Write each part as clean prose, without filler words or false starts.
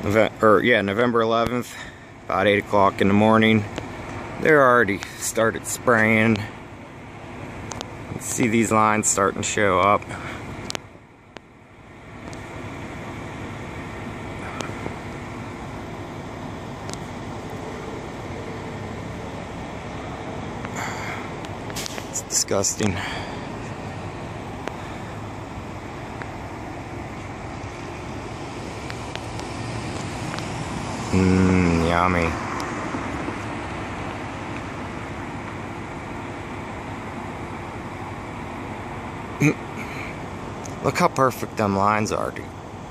November 11th, about 8 o'clock in the morning. They're already started spraying. You see these lines starting to show up. It's disgusting. Yummy. Look how perfect them lines are, dude.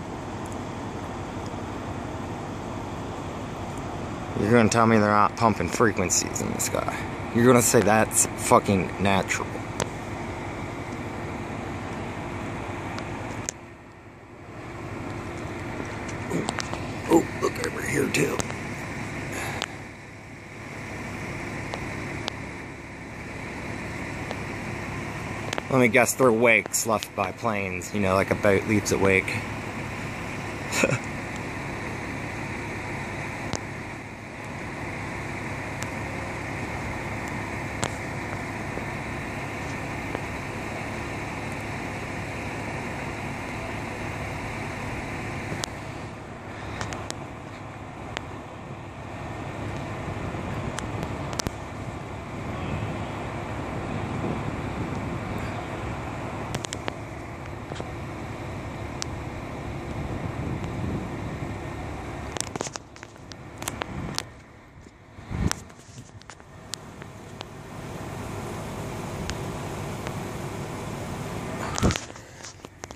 You're gonna tell me they're not pumping frequencies in this guy. You're gonna say that's fucking natural. Oh, look over here too. Let me guess, they're wakes left by planes, you know, like a boat leaves a wake.